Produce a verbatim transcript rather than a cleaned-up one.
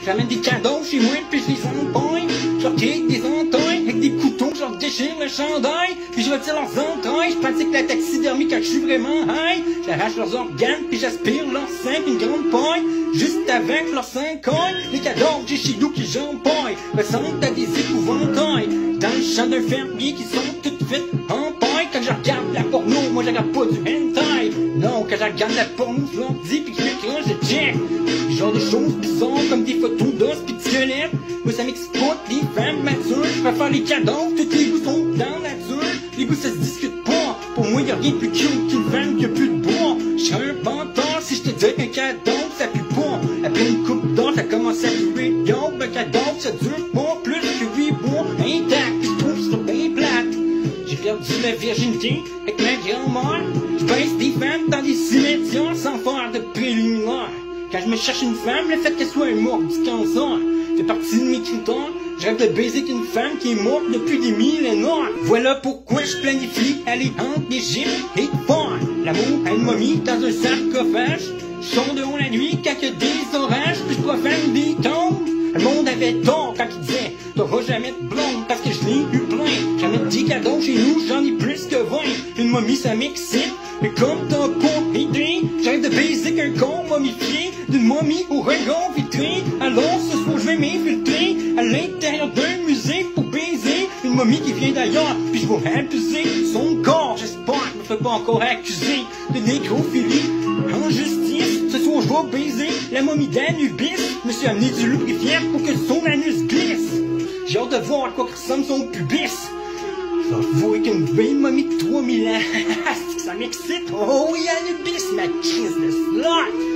J'amène des cadeaux chez moi, puis je les empoigne. Je leur kick des entailles, avec des couteaux, je leur déchire le chandail. Puis je retire leurs entrailles, je pratique la taxidermie quand je suis vraiment high. J'arrache leurs organes, puis j'aspire leur sein, puis une grande paille. Juste avec leurs cinq coins, les cadeaux que j'ai chez nous qui j'empoigne ressemblent à des épouvantails. Dans le champ d'un fermier qui sont toutes faites en paille. Quand je regarde la porno, moi je regarde pas du hentai. Non, quand je regarde la porno, je leur dis pis que je m'écrange, je check. Genre de choses bizarres comme des photos d'os pis de squelettes. Moi ça m'exploite les femmes matures. Je préfère les cadeaux, tous les goûts sont dans la nature. Les goûts ça se discute pas. Pour moi y'a rien de plus cute qu'une femme qui a plus de bois. J'serais un menteur si je te disais qu'un cadeau ça pue pas. Après une coupe d'or, ça commence à puer. Yo, un cadeau ça dure pas plus que huit mois intact. Pis je trouve ça bien plate. J'ai perdu ma virginité avec ma grand-mère. Je baisse des femmes dans des cimetières sans faire de préliminaire. Quand je me cherche une femme, le fait qu'elle soit morte du cancer fait partie de mes critères. Je rêve de baiser qu'une femme qui est morte depuis des millénaires. Voilà pourquoi je planifie aller entre l'Égypte et fort. L'amour à une momie dans un sarcophage. Je sors de haut la nuit quand il y a des orages. Puis je profane des tombes. Le monde avait tort quand il disait t'auras jamais de blonde parce que je l'ai eu plein. J'en ai dix cadeaux chez nous, j'en ai plus que vingt. Une momie ça m'excite, mais comme t'as pas idée, j'arrête de baiser qu'un con momifié d'une momie au regard vitré. Alors ce soir je vais m'infiltrer à l'intérieur d'un musée pour baiser une momie qui vient d'ailleurs. Puis je vais abuser son corps, j'espère que je me fais pas encore accuser de nécrophilie en justice. Ce soir je vais baiser la momie d'Anubis. Je me suis amené du lubrifiant pour que son anus glisse. J'ai hâte de voir à quoi ressemble son pubis. Je vais avouer qu'une vieille momie de trois mille ans, ça m'excite. Oh oui, Anubis, ma crise de slot.